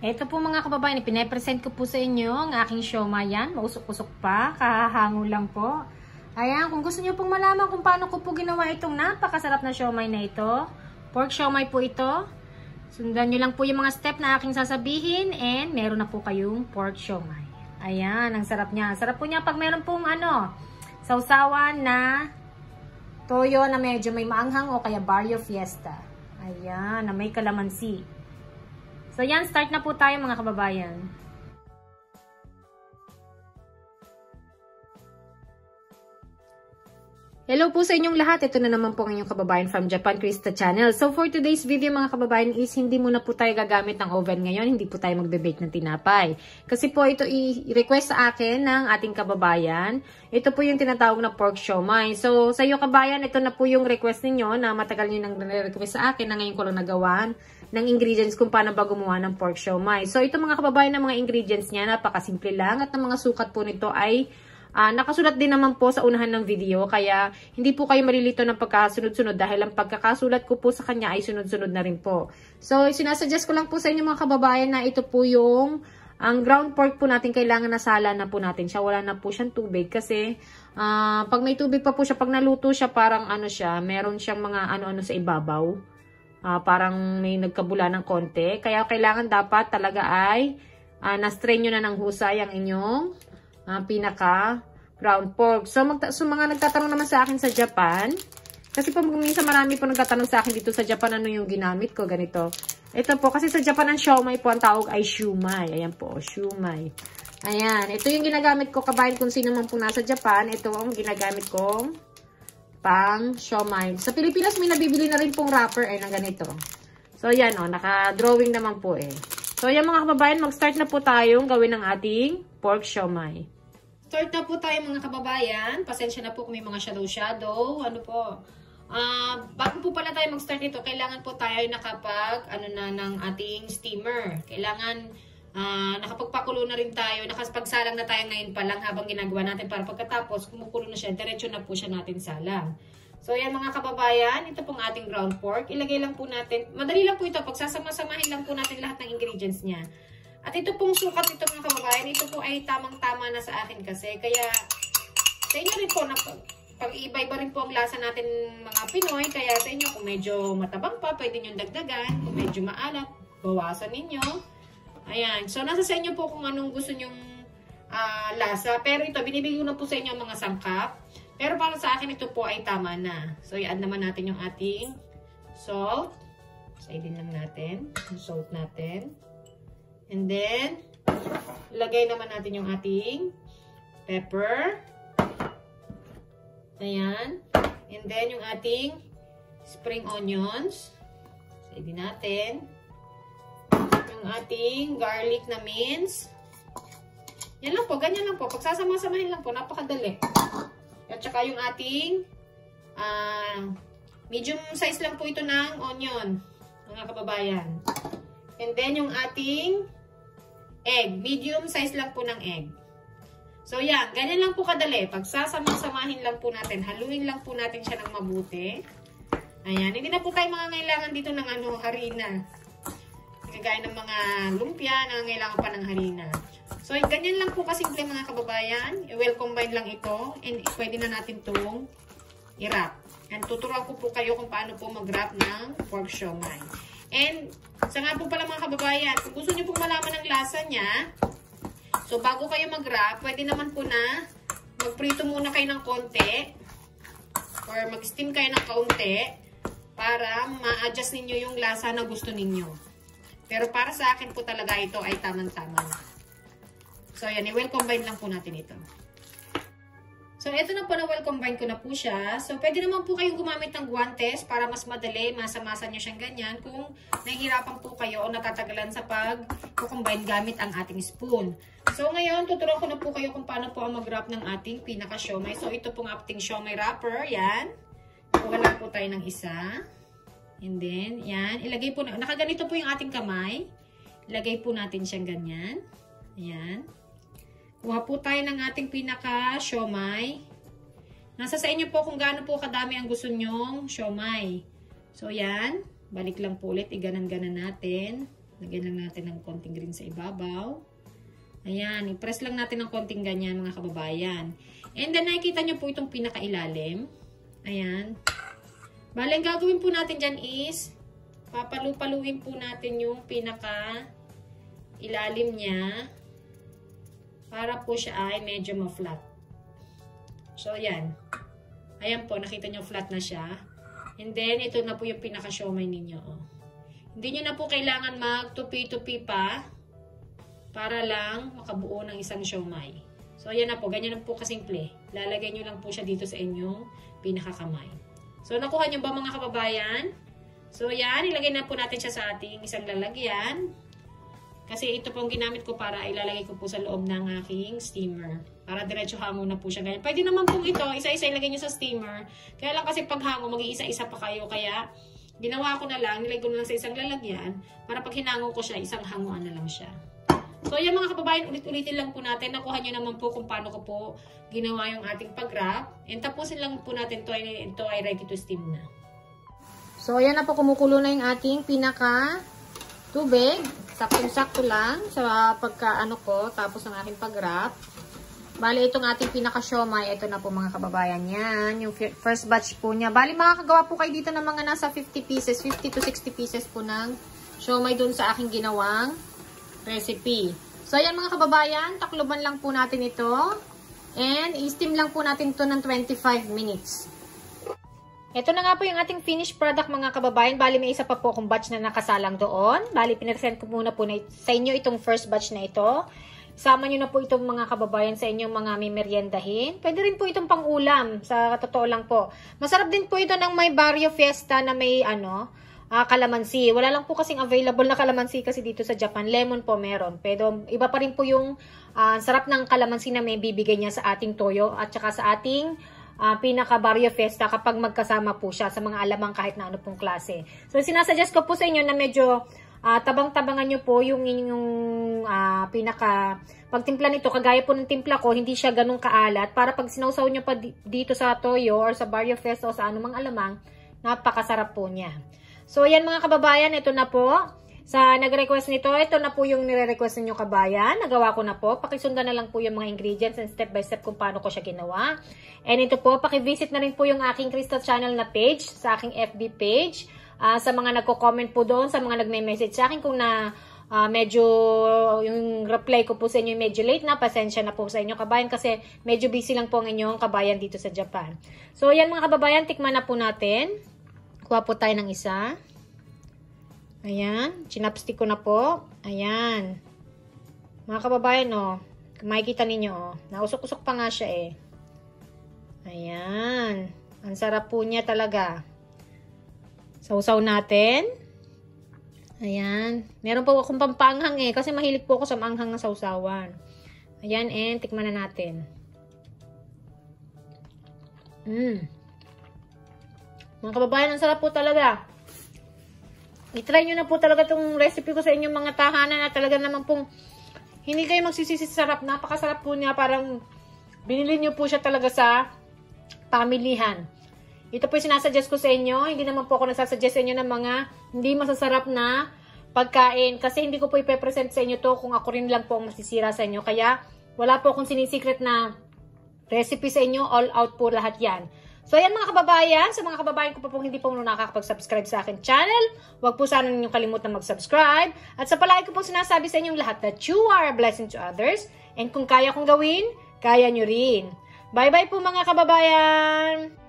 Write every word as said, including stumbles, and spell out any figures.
Ito po mga kababayan, ipine-present ko po sa inyo ang aking siomai yan. Mausok-usok pa, kahahango lang po. Ayan, kung gusto niyo pong malaman kung paano ko po ginawa itong napakasarap na siomai na ito. Pork siomai po ito. Sundan nyo lang po yung mga step na aking sasabihin and meron na po kayong pork siomai. Ayan, ang sarap niya. Sarap po niya pag meron pong ano, sausawan na toyo na medyo may maanghang o kaya Barrio Fiesta. Ayan, na may kalamansi. So yan, start na po tayo mga kababayan. Hello po sa inyong lahat. Ito na naman po ang inyong kababayan from Japan Krista Channel. So for today's video mga kababayan is hindi muna po tayo gagamit ng oven ngayon. Hindi po tayo magbe-bake ng tinapay. Kasi po ito i-request sa akin ng ating kababayan. Ito po yung tinatawag na pork siomai. So sa iyo kabayan, ito na po yung request ninyo na matagal nyo nang request sa akin na ngayon ko lang nagawan ng ingredients kung paano ba gumawa ng pork siomai. So ito mga kababayan, ng mga ingredients niya, napakasimple lang at ng mga sukat po nito ay Uh, nakasulat din naman po sa unahan ng video, kaya hindi po kayo malilito ng pagkasunod-sunod dahil ang pagkakasulat ko po sa kanya ay sunod-sunod na rin po. So, sinasuggest ko lang po sa inyo mga kababayan na ito po yung ang ground pork po natin, kailangan nasala na po natin siya. Wala na po siyang tubig kasi uh, pag may tubig pa po siya, pag naluto siya, parang ano siya, meron siyang mga ano-ano sa ibabaw. Uh, parang may nagkabula ng konti. Kaya kailangan dapat talaga ay uh, na-strain nyo na ng husay ang inyong Uh, pinaka ground pork. So, mag so mga nagtatanong naman sa akin sa Japan, kasi po minsan marami po nagtatanong sa akin dito sa Japan ano yung ginamit ko, ganito. Ito po, kasi sa Japan ang siomai po, ang tawag ay shumai. Ayan po, shumai. Ayan, ito yung ginagamit ko, kabayan kung sino man po nasa Japan, ito ang ginagamit kong pang siomai. Sa Pilipinas may nabibili na rin pong wrapper ay ng ganito. So, yan o, naka-drawing naman po eh. So, yan mga kababayan, mag-start na po tayong gawin ng ating pork siomai. Start na po tayo mga kababayan. Pasensya na po kung may mga shadow-shadow. Ano po. Uh, bago po pala tayo mag-start nito, kailangan po tayo nakapag, ano na, ng ating steamer. Kailangan, uh, nakapagpakulo na rin tayo. Nakapagsalang na tayo ngayon pa lang habang ginagawa natin para pagkatapos, kumukulo na siya. Diretso na po siya natin salang. So, yan mga kababayan. Ito pong ating ground pork. Ilagay lang po natin. Madali lang po ito. Pagsasama-samahin lang po natin lahat ng ingredients niya. At ito pong sukat ito mga kababayan, ito po ay tamang-tama na sa akin kasi. Kaya sa inyo rin po, pag-iiba-iba rin po ang lasa natin mga Pinoy. Kaya sa inyo kung medyo matabang pa, pwede nyo dagdagan. Kung medyo maalat, bawasan ninyo. Ayan. So nasa sa inyo po kung anong gusto nyong uh, lasa. Pero ito, binibigay ko na po sa inyo mga sangkap. Pero para sa akin ito po ay tama na. So i-add naman natin yung ating salt. Saidin lang natin. Yung salt natin. And then, lagay naman natin yung ating pepper. Ayan. And then, yung ating spring onions. Saidin natin. Yung ating garlic na mince. Yan lang po, ganyan lang po. Pagsasama-samahin lang po, napakadali. At saka yung ating uh, medium size lang po ito ng onion, mga kababayan. And then, yung ating egg. Medium size lang po ng egg. So, yan. Ganyan lang po kadali. Pagsasama-samahin lang po natin. Haluin lang po natin siya ng mabuti. Ayan. Hindi na po tayo mangangailangan dito ng ano, harina. Kagaya ng mga lumpia, nangangailangan pa ng harina. So, ganyan lang po kasimple mga kababayan. I-well combine lang ito. And pwede na natin itong i-wrap. And tuturuan ko po kayo kung paano po mag-wrap ng pork siomai. And, sa nga po pala mga kababayan, kung gusto nyo pong malaman ang lasa niya, so bago kayo mag-wrap, pwede naman po na magprito muna kayo ng konti or mag-steam kayo ng kaunti para ma-adjust ninyo yung lasa na gusto ninyo. Pero para sa akin po talaga ito ay tamang-tama. So, yan, i-well combine lang po natin ito. So, ito na po na well combine ko na po siya. So, pwede naman po kayong gumamit ng guantes para mas madali, masa-masa nyo siyang ganyan kung nahihirapan po kayo o natatagalan sa pag-combine gamit ang ating spoon. So, ngayon, tuturuan ko na po kayo kung paano po ang mag-wrap ng ating pinaka-siomai. So, ito pong ating siomai wrapper. Yan. Kuha lang po tayo ng isa. And then, yan. Ilagay po na, nakaganito po yung ating kamay. Ilagay po natin siyang ganyan. Ayan. Kuha po tayo ng ating pinaka-siomai. Nasa sa inyo po kung gaano po kadami ang gusto nyong siomai. So, yan. Balik lang po ulit. Iganan-ganan natin. Lagyan lang natin ng konting green sa ibabaw. Ayan, i-press lang natin ng konting ganyan mga kababayan. And then nakikita nyo po itong pinakailalim. Ayan. Bale, ang gagawin po natin dyan is, papalu-paluin po natin yung pinaka ilalim niya para po siya ay medyo ma-flat. So, ayan. Ayan po, nakita nyo flat na siya. And then, ito na po yung pinaka-siomay ninyo. Oh. Hindi nyo na po kailangan mag-tupi-tupi pa para lang makabuo ng isang siomay. So, ayan na po. Ganyan na po kasimple. Lalagay nyo lang po siya dito sa inyong pinakakamay. So, nakuha nyo ba mga kababayan? So, yan. Ilagay na po natin siya sa ating isang lalagyan. Kasi ito pong ginamit ko para ilalagay ko po sa loob ng aking steamer. Para diretso hango na po siya. Ganyan. Pwede naman pong ito, isa-isa ilagay nyo sa steamer. Kaya lang kasi pag hango, mag-iisa-isa pa kayo. Kaya, ginawa ko na lang, nilagay ko na lang sa isang lalagyan. Para pag hinango ko siya, isang hanguan na lang siya. So, yan mga kababayan, ulit-ulitin lang po natin. Nakuha nyo naman po kung paano ko po ginawa yung ating pag-wrap. And tapusin lang po natin ito ay, ito ay ready to steam na. So, yan na po, kumukulo na yung ating pinaka tubig. Saktong-sakto lang sa pagka-ano ko, tapos ng aking pag-wrap. Bali, itong ating pinaka-siomay, ito na po mga kababayan yan. Yung first batch po niya. Bali, makakagawa po kayo dito ng mga nasa fifty pieces, fifty to sixty pieces po ng siomay dun sa aking ginawang recipe. So, ayan mga kababayan, takloban lang po natin ito. And, i-steam lang po natin ito ng twenty-five minutes. Ito na nga po yung ating finished product mga kababayan. Bali, may isa pa po akong batch na nakasalang doon. Bali, pinresent ko muna po na sa inyo itong first batch na ito. Sama nyo na po itong mga kababayan sa inyong mga mimeryendahin. Pwede rin po itong pang-ulam. Sa totoo lang po. Masarap din po ito ng may Barrio Fiesta na may ano, Uh, kalamansi. Wala lang po kasing available na kalamansi kasi dito sa Japan. Lemon po meron. Pero iba pa rin po yung uh, sarap ng kalamansi na may bibigay niya sa ating toyo at saka sa ating uh, pinaka Barrio Fiesta kapag magkasama po siya sa mga alamang kahit na ano pong klase. So, sinasuggest ko po sa inyo na medyo uh, tabang-tabangan nyo po yung inyong uh, pinaka pagtimpla nito. Kagaya po ng timpla ko, hindi siya ganun kaalat. Para pag sinawsaw nyo pa dito sa toyo or sa Barrio Fiesta o sa anumang alamang, napakasarap po niya. So, ayan mga kababayan, ito na po. Sa nag-request nito, ito na po yung nire-request ninyo kabayan. Nagawa ko na po. Pakisundan na lang po yung mga ingredients and step by step kung paano ko siya ginawa. And ito po, pakivisit na rin po yung aking Crystal Channel na page, sa aking F B page. Uh, sa mga nagko-comment po doon, sa mga nagme-message sa akin kung na uh, medyo yung reply ko po sa inyo medyo late na, pasensya na po sa inyo kabayan kasi medyo busy lang po ang inyong kabayan dito sa Japan. So, ayan mga kababayan, tikman na po natin. Kuha po tayo ng isa. Ayan. Chinapstick ko na po. Ayan. Mga kababayan, oh. Makikita ninyo, oh. Nausok-usok pa nga siya, eh. Ayan. Ang sarap po niya talaga. Sausaw natin. Ayan. Meron po akong pampanghang, eh. Kasi mahilig po ako sa manghang na sausawan. Ayan, and tikman na natin. Mmm. Mga kababayan, ang sarap po talaga. I-try nyo na po talaga itong recipe ko sa inyong mga tahanan na talaga naman pong hindi kayo magsisisi sa sarap. Napakasarap po niya. Parang binili nyo po siya talaga sa pamilihan. Ito po yung sinasuggest ko sa inyo. Hindi naman po ako nagsasuggest sa inyo ng mga hindi masasarap na pagkain. Kasi hindi ko po ipepresent sa inyo to kung ako rin lang po ang masisira sa inyo. Kaya wala po akong sinisikret na recipe sa inyo. All out po lahat yan. So, ayan mga kababayan. Sa mga kababayan ko pa po hindi po muna nakakapag-subscribe sa akin channel, huwag po sana ninyong kalimutan mag-subscribe. At sa palagi ko po sinasabi sa inyong lahat that you are a blessing to others. And kung kaya kong gawin, kaya nyo rin. Bye-bye po mga kababayan!